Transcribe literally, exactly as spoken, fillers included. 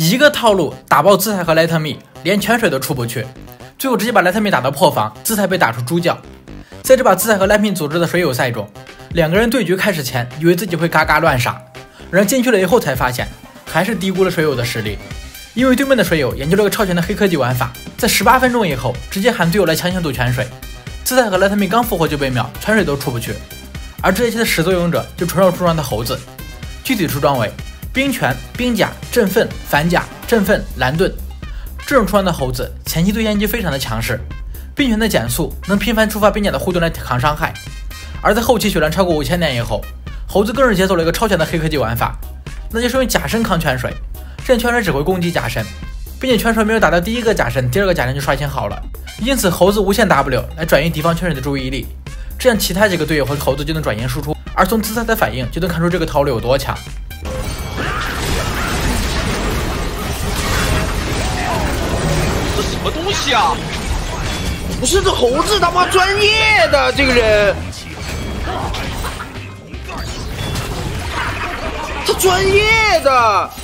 一个套路打爆姿态和莱特密，连泉水都出不去，最后直接把莱特密打到破防，姿态被打出猪叫。在这把姿态和莱特密组织的水友赛中，两个人对局开始前以为自己会嘎嘎乱杀，然而进去了以后才发现还是低估了水友的实力，因为对面的水友研究了个超前的黑科技玩法，在十八分钟以后直接喊队友来强行赌泉水，姿态和莱特密刚复活就被秒，泉水都出不去。而这一期的始作俑者就纯肉出装的猴子，具体出装为冰拳、冰甲、振奋、反甲、振奋、蓝盾。这种出装的猴子前期对烟机非常的强势，冰拳的减速能频繁触发冰甲的护盾来扛伤害，而在后期血量超过五千点以后，猴子更是解锁了一个超强的黑科技玩法，那就是用假身扛泉水，这样泉水只会攻击假身，并且泉水没有打到第一个假身，第二个假身就刷新好了，因此猴子无限 W 来转移敌方泉水的注意力，这样其他几个队友和猴子就能转移输出，而从姿态的反应就能看出这个套路有多强。 这什么东西啊？ 不是这猴子他妈专业的这个人，他专业的。